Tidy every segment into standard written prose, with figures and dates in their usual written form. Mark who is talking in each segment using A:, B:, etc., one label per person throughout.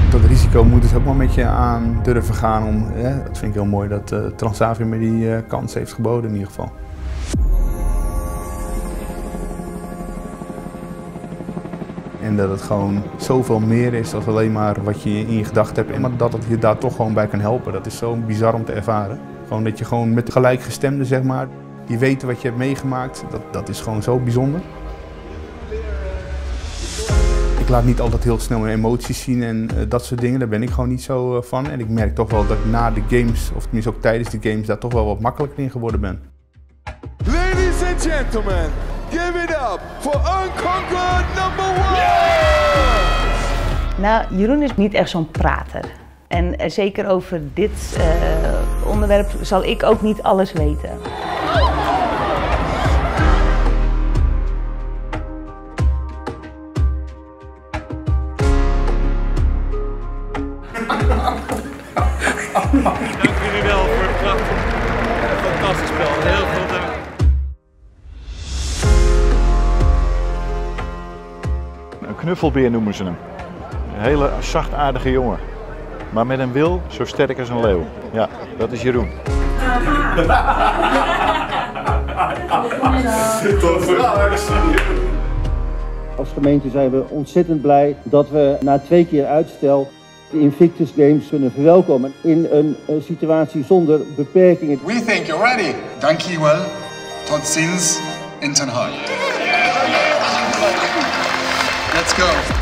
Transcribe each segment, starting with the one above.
A: Dat risico moeten ze ook wel met je aan durven gaan. Dat vind ik heel mooi dat Transavia me die kans heeft geboden in ieder geval. En dat het gewoon zoveel meer is dan alleen maar wat je in je gedachten hebt. En dat het je daar toch gewoon bij kan helpen. Dat is zo bizar om te ervaren. Gewoon dat je gewoon met gelijkgestemden, zeg maar, die weten wat je hebt meegemaakt. Dat is gewoon zo bijzonder. Ik laat niet altijd heel snel mijn emoties zien en dat soort dingen. Daar ben ik gewoon niet zo van. En ik merk toch wel dat ik na de games, of tenminste ook tijdens de games, daar toch wel wat makkelijker in geworden ben.
B: Ladies and gentlemen, give it up for Unconquered #1! Yeah!
C: Nou, Jeroen is niet echt zo'n prater. En zeker over dit onderwerp zal ik ook niet alles weten.
D: Dank jullie wel voor het prachtig, fantastisch spel. Heel veel dank.
E: Een knuffelbeer noemen ze hem. Een hele zachtaardige jongen. Maar met een wil zo sterk als een leeuw. Ja, dat is Jeroen.
F: Als gemeente zijn we ontzettend blij dat we na 2 keer uitstel de Invictus Games kunnen verwelkomen in een situatie zonder beperkingen.
G: We think you're ready. Dankjewel. Tot ziens. In Ten Hag. Let's go.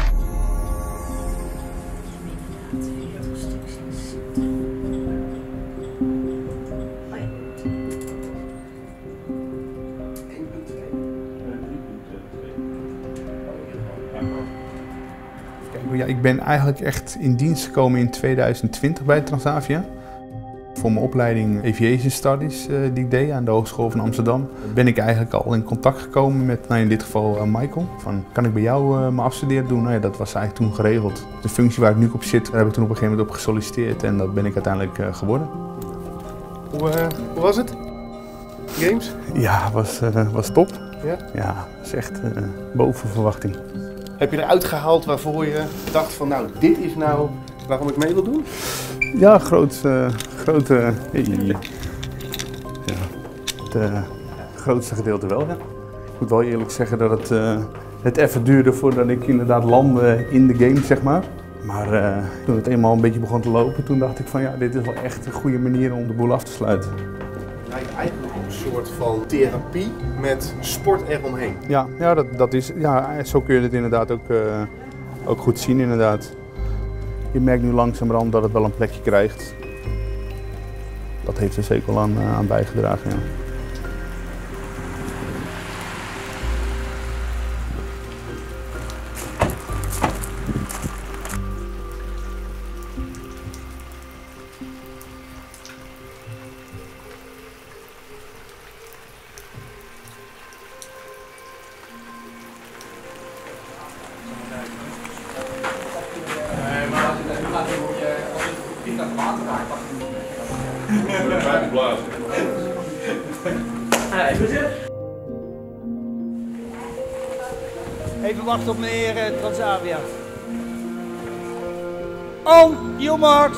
A: Ja, ik ben eigenlijk echt in dienst gekomen in 2020 bij Transavia. Voor mijn opleiding Aviation Studies die ik deed aan de Hogeschool van Amsterdam, ben ik eigenlijk al in contact gekomen met, in dit geval Michael. Van, kan ik bij jou mijn afstuderen doen? Nou ja, dat was eigenlijk toen geregeld. De functie waar ik nu op zit, daar heb ik toen op een gegeven moment op gesolliciteerd en dat ben ik uiteindelijk geworden.
H: Hoe was het? Games?
A: Ja, was top.
H: Ja?
A: Ja, dat is echt boven verwachting.
H: Heb je eruit gehaald waarvoor je dacht van nou, dit is nou waarom ik mee wil doen?
A: Ja, grote, het grootste gedeelte wel, ja. Ik moet wel eerlijk zeggen dat het even duurde voordat ik inderdaad landde in de game, zeg maar. Maar toen het eenmaal een beetje begon te lopen, toen dacht ik van ja, dit is wel echt een goede manier om de boel af te sluiten.
H: Het lijkt eigenlijk op een soort van therapie met sport eromheen.
A: Ja, dat is, ja, zo kun je het inderdaad ook goed zien inderdaad. Je merkt nu langzamerhand dat het wel een plekje krijgt. Dat heeft er zeker wel aan bijgedragen, ja.
I: Even wachten op meneer Transavia. On your marks.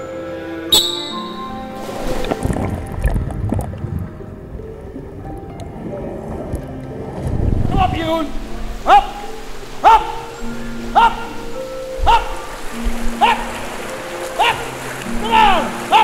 I: Kom op Jeroen. Hop, hop, hop, hop, hop, hop. Kom aan, hop.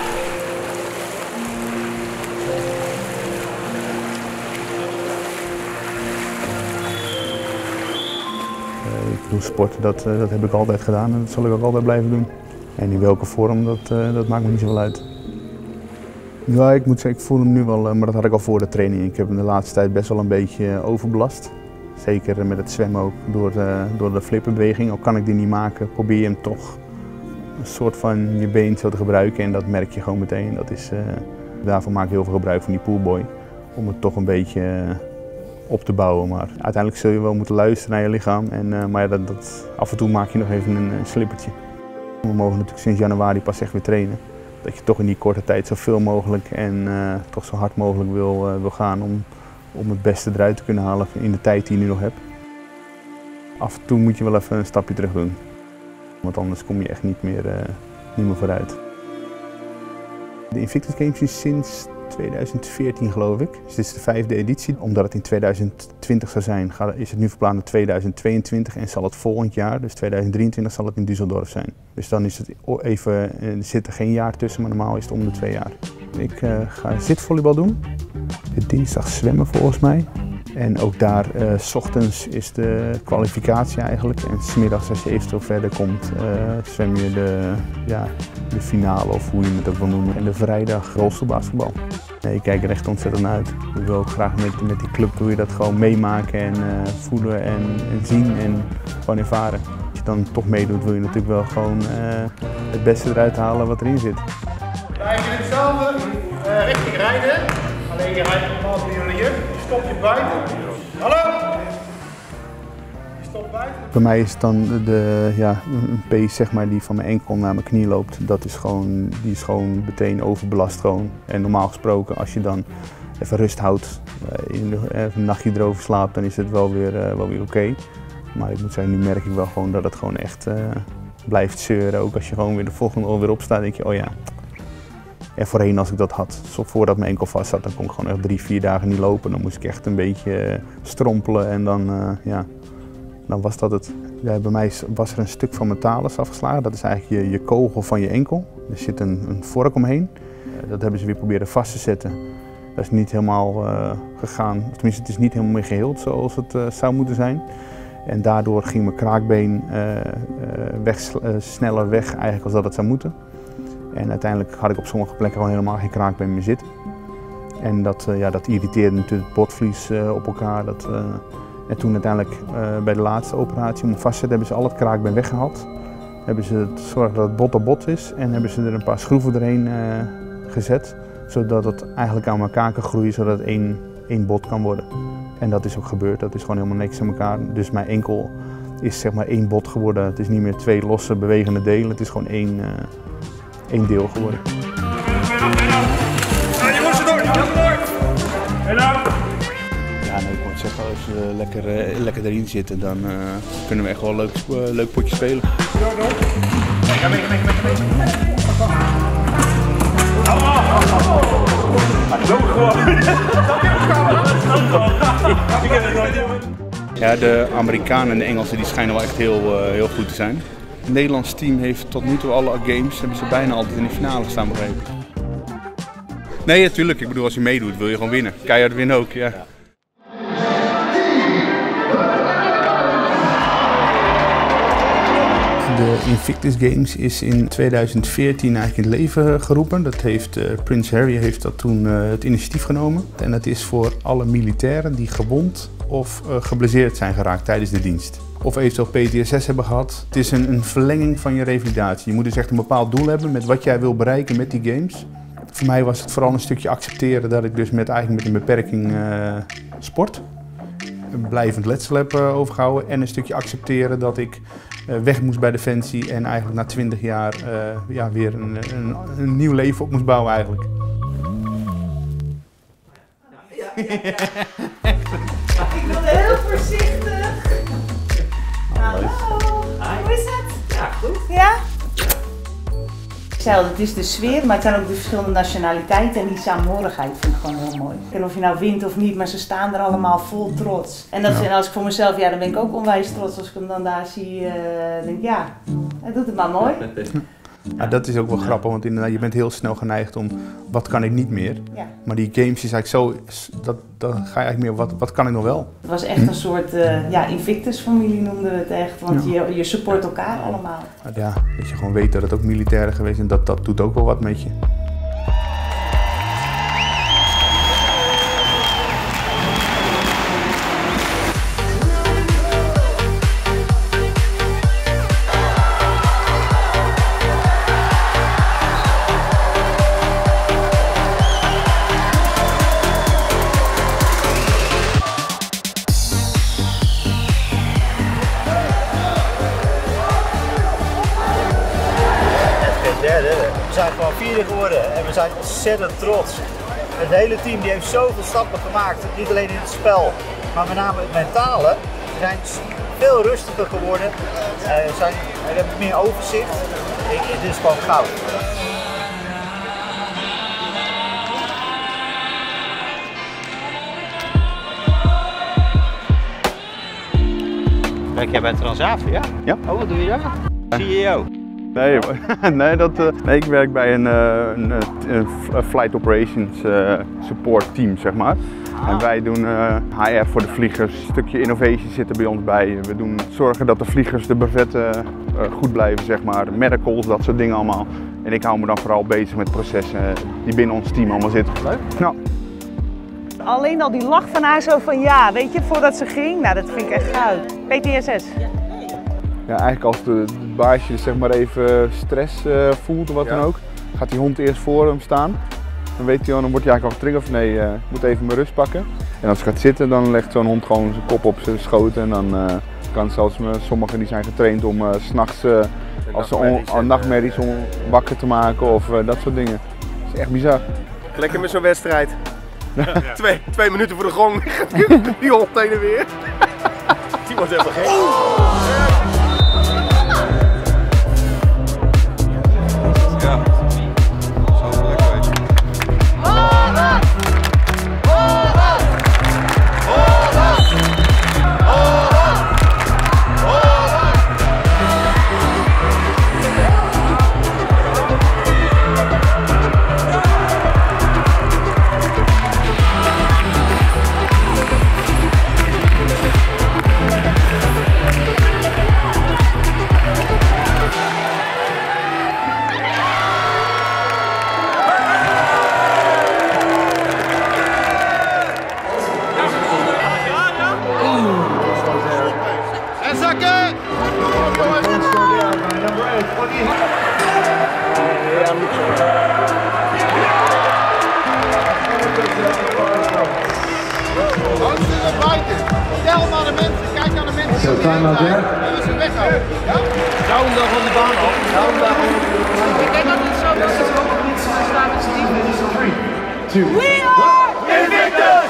A: Ik doe sport, dat heb ik altijd gedaan en dat zal ik ook altijd blijven doen. En in welke vorm, dat maakt me niet zoveel uit. Ja, ik moet zeggen, ik voel hem nu wel, maar dat had ik al voor de training. Ik heb hem de laatste tijd best wel een beetje overbelast. Zeker met het zwemmen ook, door de flipperbeweging. Al kan ik die niet maken, probeer je hem toch een soort van je been zo te gebruiken en dat merk je gewoon meteen. Daarvoor maak ik heel veel gebruik van die poolboy, om het toch een beetje op te bouwen. Maar uiteindelijk zul je wel moeten luisteren naar je lichaam. Maar ja, af en toe maak je nog even een slippertje. We mogen natuurlijk sinds januari pas echt weer trainen. Dat je toch in die korte tijd zoveel mogelijk en toch zo hard mogelijk wil gaan om het beste eruit te kunnen halen in de tijd die je nu nog hebt. Af en toe moet je wel even een stapje terug doen. Want anders kom je echt niet meer vooruit. De Invictus Games is sinds 2014 geloof ik. Dus dit is de 5e editie. Omdat het in 2020 zou zijn, is het nu verplaatst naar 2022 en zal het volgend jaar, dus 2023, zal het in Düsseldorf zijn. Dus dan is het even, er zit er geen jaar tussen, maar normaal is het om de 2 jaar. Ik ga zitvolleybal doen. De dinsdag zwemmen volgens mij. En ook daar, 's ochtends is de kwalificatie eigenlijk. En 's middags als je eventueel verder komt, zwem je de finale of hoe je het ook wil noemen. En de vrijdag rolstoelbasketbal. Ik kijk er echt ontzettend naar uit. Ik wil ook graag met die club wil je dat gewoon meemaken en voelen en zien en gewoon ervaren. Als je dan toch meedoet wil je natuurlijk wel gewoon het beste eruit halen wat erin zit.
H: Eigenlijk hetzelfde richting rijden. Alleen je rijdt normaal via je juf. Je stopt je buiten. Hallo! Je stopt buiten.
A: Bij mij is het dan een pees zeg maar, die van mijn enkel naar mijn knie loopt. Die is gewoon meteen overbelast gewoon. En normaal gesproken als je dan even rust houdt, even een nachtje erover slaapt, dan is het wel weer oké. Maar ik moet zeggen, nu merk ik wel gewoon dat het gewoon echt blijft zeuren. Ook als je gewoon weer de volgende alweer opstaat, denk je, oh ja. En voorheen als ik dat had, voordat mijn enkel vast zat, dan kon ik gewoon echt 3-4 dagen niet lopen. Dan moest ik echt een beetje strompelen en dan was dat het. Ja, bij mij was er een stuk van mijn talus afgeslagen. Dat is eigenlijk je kogel van je enkel. Er zit een vork omheen. Dat hebben ze weer proberen vast te zetten. Dat is niet helemaal gegaan. Tenminste, het is niet helemaal meer geheeld zoals het zou moeten zijn. En daardoor ging mijn kraakbeen sneller weg eigenlijk als dat het zou moeten. En uiteindelijk had ik op sommige plekken gewoon helemaal geen kraakbeen meer zitten. En dat irriteerde natuurlijk het botvlies op elkaar. En toen uiteindelijk bij de laatste operatie om hem vast te zetten, hebben ze al het kraakbeen weggehaald. Hebben ze gezorgd dat het bot op bot is en hebben ze er een paar schroeven erheen gezet. Zodat het eigenlijk aan elkaar kan groeien, zodat het één bot kan worden. En dat is ook gebeurd, dat is gewoon helemaal niks aan elkaar. Dus mijn enkel is zeg maar 1 bot geworden. Het is niet meer 2 losse bewegende delen, het is gewoon één deel geworden.
I: Je moet ze door, En dan?
A: Ja, nee, ik moet zeggen, als we lekker erin zitten, dan kunnen we echt wel een leuk potje spelen. Ja, de Amerikanen en de Engelsen die schijnen wel echt heel goed te zijn. Het Nederlands team heeft tot nu toe alle games, hebben ze bijna altijd in de finale gestaan, begrepen. Nee, natuurlijk. Ik bedoel, als je meedoet wil je gewoon winnen. Keihard winnen ook, ja. De Invictus Games is in 2014 eigenlijk in het leven geroepen. Dat heeft Prins Harry heeft dat toen het initiatief genomen. En dat is voor alle militairen die gewond of geblesseerd zijn geraakt tijdens de dienst. Of eventueel PTSS hebben gehad. Het is een verlenging van je revalidatie. Je moet dus echt een bepaald doel hebben met wat jij wil bereiken met die games. Voor mij was het vooral een stukje accepteren dat ik dus eigenlijk met een beperking sport. Een blijvend letsel heb overgehouden en een stukje accepteren dat ik weg moest bij Defensie en eigenlijk na 20 jaar weer een nieuw leven op moest bouwen eigenlijk.
C: Ik wilde heel voorzichtig. Hallo, hoe is het?
J: Ja, goed.
C: Ja? Het is de sfeer, maar het zijn ook de verschillende nationaliteiten en die saamhorigheid vind ik gewoon heel mooi. En of je nou wint of niet, maar ze staan er allemaal vol trots. En als ik voor mezelf, dan ben ik ook onwijs trots als ik hem dan daar zie. Denk ja, hij doet het maar mooi.
A: Ja, dat is ook wel grappig, want inderdaad, je bent heel snel geneigd om wat kan ik niet meer.
C: Ja.
A: Maar die games is eigenlijk zo, dan ga je eigenlijk meer wat kan ik nog wel.
C: Het was echt een soort Invictus-familie noemden we het echt, want je support elkaar allemaal.
A: Ja, dat je gewoon weet dat het ook militairen geweest en dat doet ook wel wat met je.
K: We zijn gewoon 4e geworden en we zijn ontzettend trots. Het hele team heeft zoveel stappen gemaakt, niet alleen in het spel, maar met name het mentale. We zijn veel rustiger geworden. We hebben meer overzicht. Dit is gewoon goud. Werk jij bij Transavia?
A: Ja.
K: Oh, wat doe je daar? CEO?
A: Nee, nee, ik werk bij een Flight Operations support team, zeg maar. En wij doen HR voor de vliegers. Een stukje innovation zit er bij ons bij. We doen zorgen dat de vliegers, de brevetten goed blijven, zeg maar. Medicals, dat soort dingen allemaal. En ik hou me dan vooral bezig met processen die binnen ons team allemaal zitten. Leuk? Nou.
C: Alleen al die lach van haar zo van ja, weet je, voordat ze ging. Nou, dat vind ik echt goud. PTSS.
A: Ja, eigenlijk als de baasje zeg maar even stress voelt of wat dan ook, gaat die hond eerst voor hem staan. Dan weet hij, dan wordt hij eigenlijk al getriggerd van nee, ik moet even mijn rust pakken. En als hij gaat zitten, dan legt zo'n hond gewoon zijn kop op zijn schoot. En dan kan zelfs sommigen die zijn getraind om 's nachts als ze nachtmerries om wakker te maken of dat soort dingen. Dat is echt bizar.
J: Lekker met zo'n wedstrijd. Ja. Twee minuten voor de gong, die hond heen en weer. Die wordt even gek. Ja, zo lekker wezen.
H: Stel maar de mensen, kijk naar de mensen.
L: Zo, time out there.
H: En ze weghouden. Ja?
K: Douw hem dan van de baan af.
H: Ik denk dat het zo is dat ze ook niet staan met z'n team.
L: 3, 2, we are Invictus!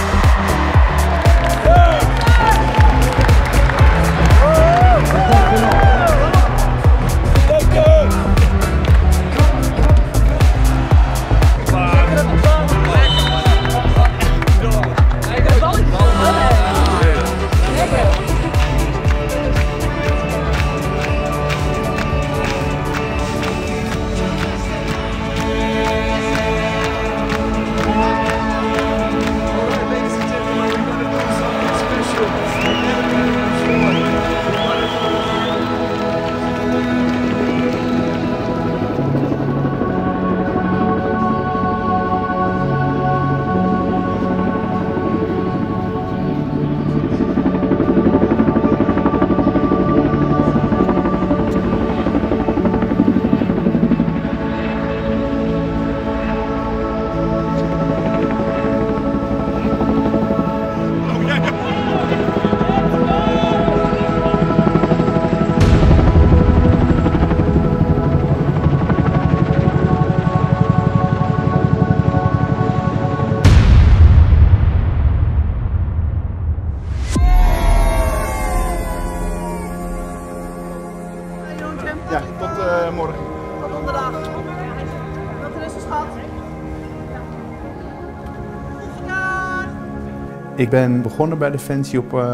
A: Ja, tot morgen.
C: Tot donderdag. Tot rustig, schat.
A: Ik ben begonnen bij Defensie op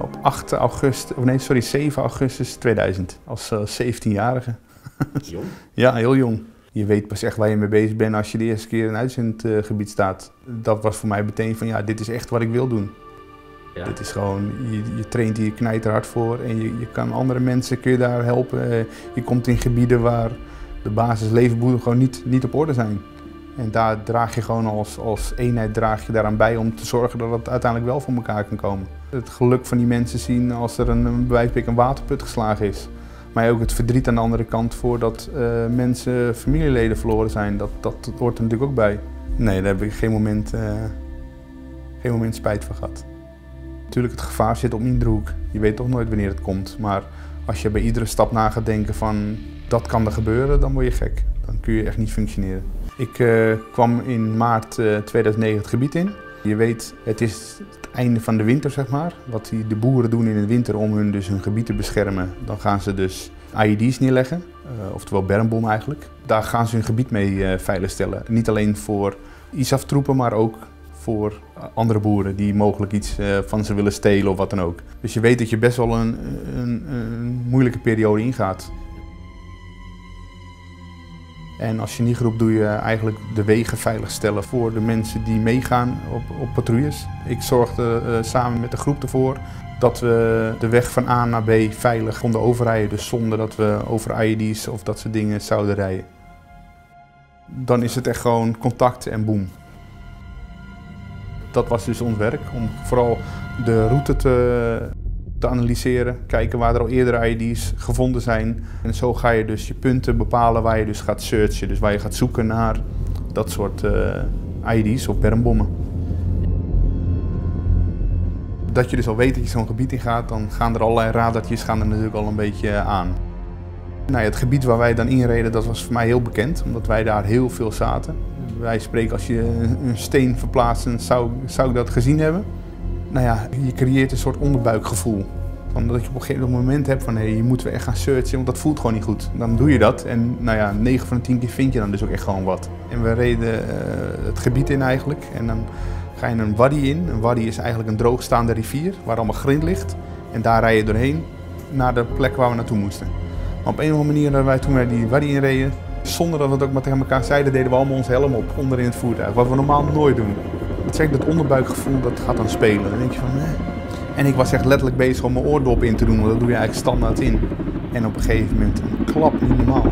A: 7 augustus 2000 als 17-jarige.
J: Jong?
A: Ja, heel jong. Je weet pas echt waar je mee bezig bent als je de eerste keer in een uitzendgebied staat. Dat was voor mij meteen van ja, dit is echt wat ik wil doen. Ja. Dit is gewoon, je traint hier knijterhard voor en je kan andere mensen kun je daar helpen. Je komt in gebieden waar de basislevenbehoeften gewoon niet op orde zijn. En daar draag je gewoon als eenheid draag je daaraan bij om te zorgen dat het uiteindelijk wel voor elkaar kan komen. Het geluk van die mensen zien als er een waterput geslagen is. Maar ook het verdriet aan de andere kant voor dat mensen familieleden verloren zijn. Dat hoort er natuurlijk ook bij. Nee, daar heb ik geen moment spijt van gehad. Natuurlijk, het gevaar zit op iedere hoek. Je weet toch nooit wanneer het komt. Maar als je bij iedere stap na gaat denken van dat kan er gebeuren, dan word je gek. Dan kun je echt niet functioneren. Ik kwam in maart 2009 het gebied in. Je weet, het is het einde van de winter, zeg maar. Wat de boeren doen in de winter om hun gebied te beschermen. Dan gaan ze dus IED's neerleggen, oftewel bermbommen eigenlijk. Daar gaan ze hun gebied mee veiligstellen. Niet alleen voor ISAF-troepen, maar ook voor andere boeren die mogelijk iets van ze willen stelen of wat dan ook. Dus je weet dat je best wel een moeilijke periode ingaat. En als je niet roept, doe je eigenlijk de wegen veiligstellen voor de mensen die meegaan op patrouilles. Ik zorgde samen met de groep ervoor dat we de weg van A naar B veilig konden overrijden. Dus zonder dat we over IED's of dat soort dingen zouden rijden. Dan is het echt gewoon contact en boem. Dat was dus ons werk, om vooral de route te analyseren, kijken waar er al eerder IED's gevonden zijn. En zo ga je dus je punten bepalen waar je dus gaat searchen, dus waar je gaat zoeken naar dat soort IED's of bermbommen. Dat je dus al weet dat je zo'n gebied in gaat, dan gaan er allerlei radartjes er natuurlijk al een beetje aan. Nou ja, het gebied waar wij dan inreden, dat was voor mij heel bekend, omdat wij daar heel veel zaten. Wij spreken, als je een steen verplaatst, zou ik dat gezien hebben. Nou ja, je creëert een soort onderbuikgevoel. Dat je op een gegeven moment hebt van je moeten we echt gaan searchen, want dat voelt gewoon niet goed. Dan doe je dat en nou ja, 9 van de 10 keer vind je dan dus ook echt gewoon wat. En we reden het gebied in eigenlijk en dan ga je een wadi in. Een wadi is eigenlijk een droogstaande rivier waar allemaal grind ligt. En daar rij je doorheen naar de plek waar we naartoe moesten. Maar op een of andere manier dat wij toen naar die wadi inreden, zonder dat we het ook maar tegen elkaar zeiden, deden we allemaal ons helm op onderin het voertuig. Wat we normaal nooit doen. Dat zeg ik, dat onderbuikgevoel dat gaat dan spelen. Dan denk je van En ik was echt letterlijk bezig om mijn oordop in te doen, want dat doe je eigenlijk standaard in. En op een gegeven moment een klap, niet normaal.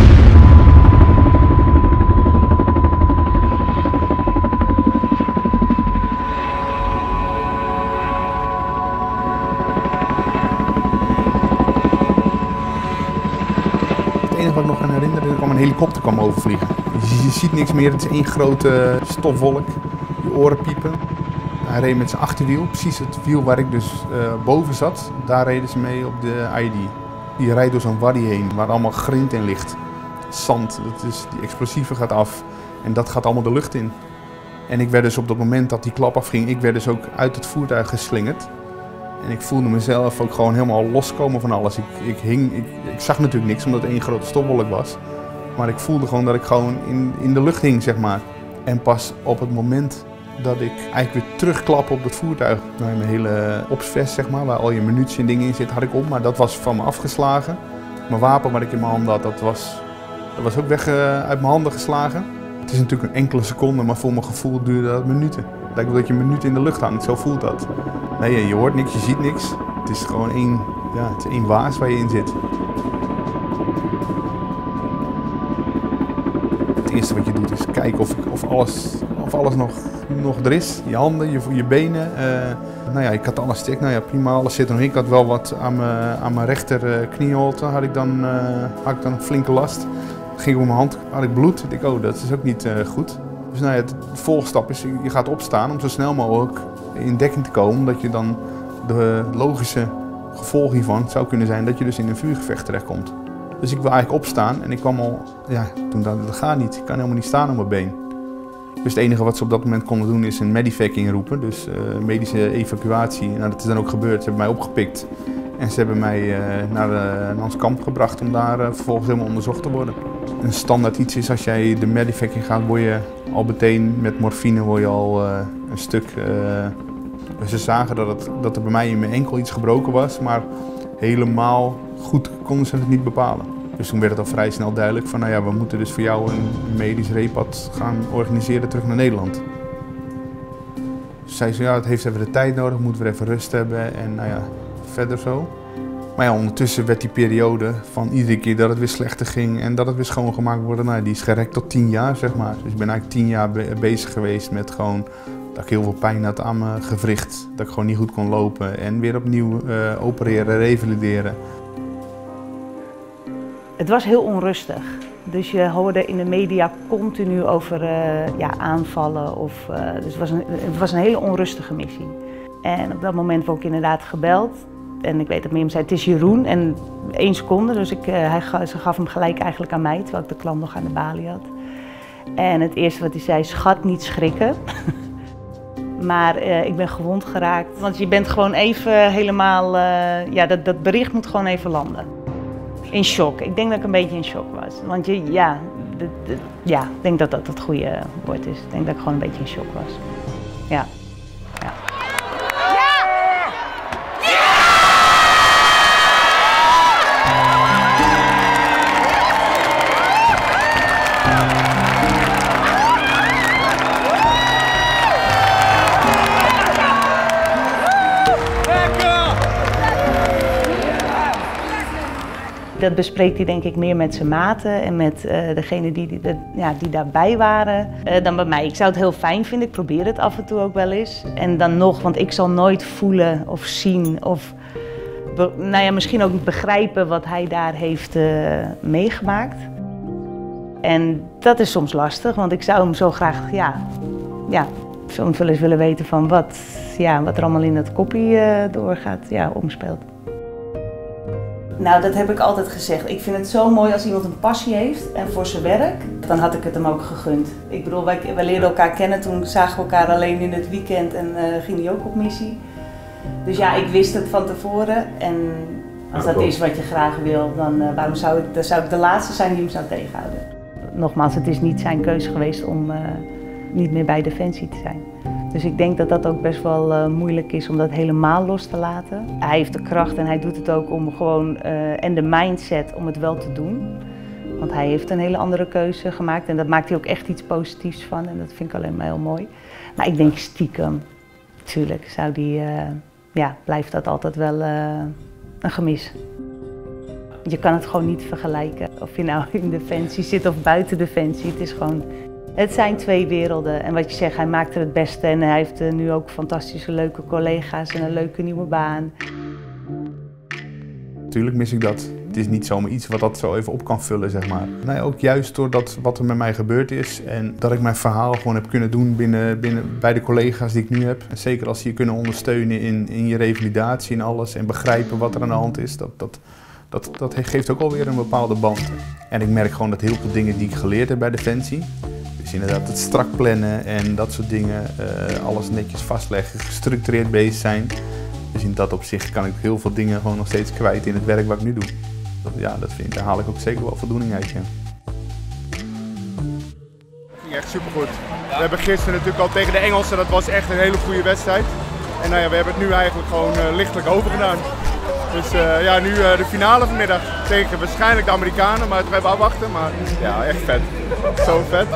A: Het enige wat ik nog kan herinneren is dat er kwam een helikopter kwam overvliegen. Je ziet niks meer, het is één grote stofwolk. Je oren piepen. Hij reed met zijn achterwiel, precies het wiel waar ik dus boven zat. Daar reden ze mee op de IED. Die rijdt door zo'n wadi heen, waar allemaal grind in ligt. Zand, die explosieve gaat af en dat gaat allemaal de lucht in. En ik werd dus op dat moment dat die klap afging, ik werd dus ook uit het voertuig geslingerd. En ik voelde mezelf ook gewoon helemaal loskomen van alles. Ik zag natuurlijk niks omdat het één grote stofwolk was. Maar ik voelde gewoon dat ik gewoon in de lucht hing, zeg maar. En pas op het moment dat ik eigenlijk weer terugklap op het voertuig. Mijn hele opsvest, zeg maar, waar al je munitie en dingen in zit, had ik op. Maar dat was van me afgeslagen. Mijn wapen wat ik in mijn hand had, dat was ook weg uit mijn handen geslagen. Het is natuurlijk een enkele seconde, maar voor mijn gevoel duurde dat minuten. Het lijkt wel dat je minuten in de lucht hangt, zo voelt dat. Nee, je hoort niks, je ziet niks. Het is gewoon één waas waar je in zit. Het eerste wat je doet is kijken of alles nog er is. Je handen, je benen. Nou ja, ik had alles stik. Nou ja, prima, alles zit er nog in. Ik had wel wat aan mijn rechter knieholte had ik dan een flinke last. Ging op mijn hand, had ik bloed. Ik dacht, dat is ook niet goed. Dus nou ja, de volgende stap is, je gaat opstaan om zo snel mogelijk in dekking te komen. Omdat je dan de logische gevolg hiervan zou kunnen zijn dat je dus in een vuurgevecht terechtkomt. Dus ik wil eigenlijk opstaan en ik kwam al, toen dacht ik, dat gaat niet. Ik kan helemaal niet staan op mijn been. Dus het enige wat ze op dat moment konden doen is een medivac inroepen, dus medische evacuatie. Nou, dat is dan ook gebeurd. Ze hebben mij opgepikt en ze hebben mij naar ons kamp gebracht om daar vervolgens helemaal onderzocht te worden. Een standaard iets is als jij de medivac in gaat, word je al meteen met morfine een stuk. Ze zagen dat er bij mij in mijn enkel iets gebroken was, maar helemaal goed konden ze het niet bepalen. Dus toen werd het al vrij snel duidelijk van, we moeten dus voor jou een medisch reepad gaan organiseren terug naar Nederland. Dus zei ze, het heeft even de tijd nodig, moeten we even rust hebben en verder zo. Maar ondertussen werd die periode van iedere keer dat het weer slechter ging en dat het weer schoongemaakt wordt, die is gerekt tot 10 jaar, zeg maar. Dus ik ben eigenlijk 10 jaar bezig geweest met gewoon dat ik heel veel pijn had aan mijn gewricht, dat ik gewoon niet goed kon lopen en weer opnieuw opereren, revalideren.
C: Het was heel onrustig. Dus je hoorde in de media continu over aanvallen. Dus het was een hele onrustige missie. En op dat moment word ik inderdaad gebeld. En ik weet dat Mirjam zei, het is Jeroen. En 1 seconde, dus ze gaf hem gelijk eigenlijk aan mij, terwijl ik de klant nog aan de balie had. En het eerste wat hij zei, schat, niet schrikken. Maar ik ben gewond geraakt. Want je bent gewoon even helemaal... ja, dat bericht moet gewoon even landen. In shock. Ik denk dat ik een beetje in shock was. Want ik denk dat dat het goede woord is. Ik denk dat ik gewoon een beetje in shock was. Ja. Dat bespreekt hij denk ik meer met zijn maten en met degene die daarbij waren dan bij mij. Ik zou het heel fijn vinden, ik probeer het af en toe ook wel eens. En dan nog, want ik zal nooit voelen of zien of misschien ook begrijpen wat hij daar heeft meegemaakt. En dat is soms lastig, want ik zou hem zo graag soms wel eens willen weten van wat er allemaal in dat koppie doorgaat, omspeelt. Nou, dat heb ik altijd gezegd. Ik vind het zo mooi als iemand een passie heeft en voor zijn werk, dan had ik het hem ook gegund. Ik bedoel, wij leerden elkaar kennen, toen zagen we elkaar alleen in het weekend en ging hij ook op missie. Dus ja, ik wist het van tevoren en als dat is wat je graag wil, dan zou ik de laatste zijn die hem zou tegenhouden. Nogmaals, het is niet zijn keuze geweest om niet meer bij Defensie te zijn. Dus ik denk dat dat ook best wel moeilijk is om dat helemaal los te laten. Hij heeft de kracht en hij doet het ook om gewoon, en de mindset om het wel te doen. Want hij heeft een hele andere keuze gemaakt en daar maakt hij ook echt iets positiefs van. En dat vind ik alleen maar heel mooi. Maar ik denk stiekem, natuurlijk zou die, blijft dat altijd wel een gemis. Je kan het gewoon niet vergelijken of je nou in Defensie zit of buiten Defensie. Het is gewoon... Het zijn twee werelden en wat je zegt, hij maakt er het beste en hij heeft nu ook fantastische leuke collega's en een leuke nieuwe baan.
A: Natuurlijk mis ik dat. Het is niet zomaar iets wat dat zo even op kan vullen, zeg maar. Nee, ook juist door wat er met mij gebeurd is en dat ik mijn verhaal gewoon heb kunnen doen bij de collega's die ik nu heb. En zeker als ze je kunnen ondersteunen in je revalidatie en alles en begrijpen wat er aan de hand is. Dat geeft ook alweer een bepaalde band. En ik merk gewoon dat heel veel dingen die ik geleerd heb bij Defensie, dus inderdaad het strak plannen en dat soort dingen, alles netjes vastleggen, gestructureerd bezig zijn. Dus in dat opzicht kan ik heel veel dingen gewoon nog steeds kwijt in het werk wat ik nu doe. Daar haal ik ook zeker wel voldoening uit. Ja.
J: Het ging echt supergoed. We hebben gisteren natuurlijk al tegen de Engelsen, dat was echt een hele goede wedstrijd. En we hebben het nu eigenlijk gewoon lichtelijk overgedaan. Dus nu de finale vanmiddag tegen waarschijnlijk de Amerikanen, maar het gaan we afwachten. Maar ja, echt vet. Zo vet.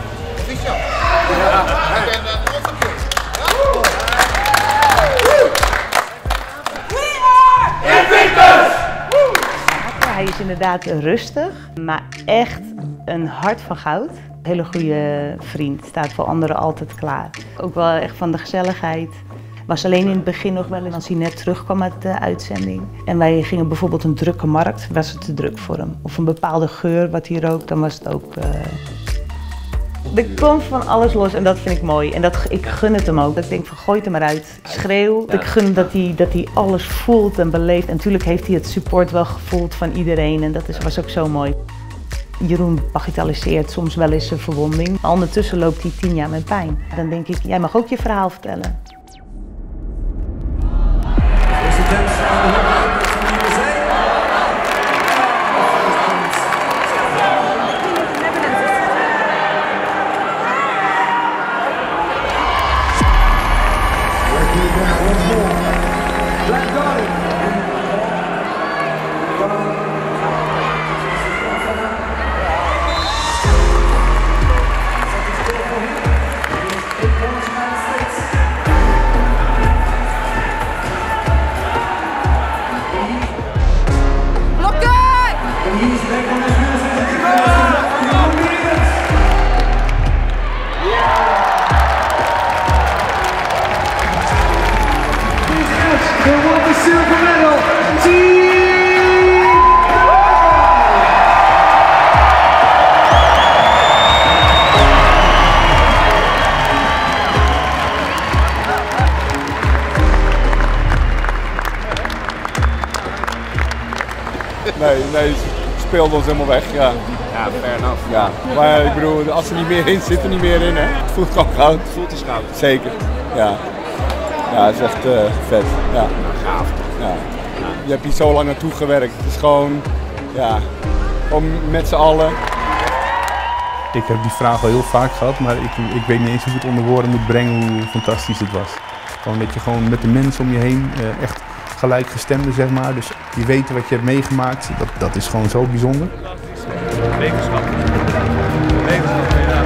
C: Hij is inderdaad rustig, maar echt een hart van goud. Een hele goede vriend, staat voor anderen altijd klaar. Ook wel echt van de gezelligheid. Was alleen in het begin nog wel als hij net terugkwam uit de uitzending. En wij gingen bijvoorbeeld een drukke markt, was het te druk voor hem. Of een bepaalde geur wat hij rookt, dan was het ook... Er komt van alles los en dat vind ik mooi. En ik gun het hem ook. Ik denk van gooi het er maar uit. Schreeuw. Ik gun dat hij alles voelt en beleeft. En natuurlijk heeft hij het support wel gevoeld van iedereen. En dat was ook zo mooi. Jeroen bagatelliseert soms wel eens zijn verwonding. Maar ondertussen loopt hij 10 jaar met pijn. Dan denk ik, jij mag ook je verhaal vertellen.
J: Nee, ze speelde ons helemaal weg. Ja.
M: Ja, fair enough.
J: Ja, maar ik bedoel, als er niet meer in zit, er niet meer in, hè. Het voelt gewoon goud.
M: Het voelt als goud.
J: Zeker, ja. Ja, het is echt vet. Ja.
M: Gaaf.
J: Ja. Je hebt hier zo lang naartoe gewerkt. Het is gewoon, ja, gewoon met z'n allen.
A: Ik heb die vraag al heel vaak gehad, maar ik weet niet eens hoe ik het onder woorden moet brengen hoe fantastisch het was. Gewoon dat je gewoon met de mensen om je heen echt gelijkgestemden, zeg maar. Dus die weten wat je hebt meegemaakt, dat is gewoon zo bijzonder.
D: Wetenschap. Wetenschap, ja.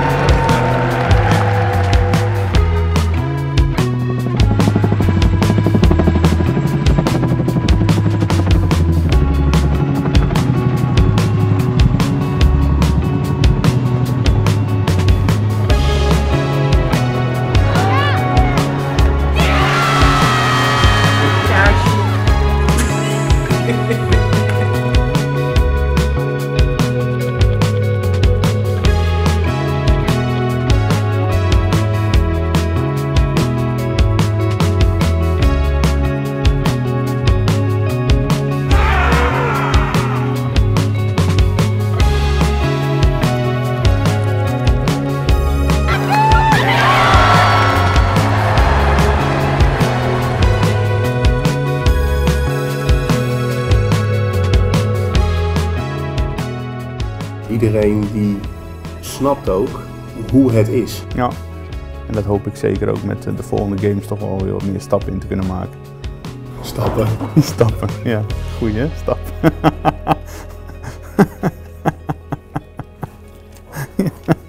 M: Iedereen die snapt ook hoe het is.
A: Ja, en dat hoop ik zeker ook met de volgende games toch wel weer wat meer stappen in te kunnen maken.
M: Stappen.
A: Stappen, ja. Goeie hè? Stappen.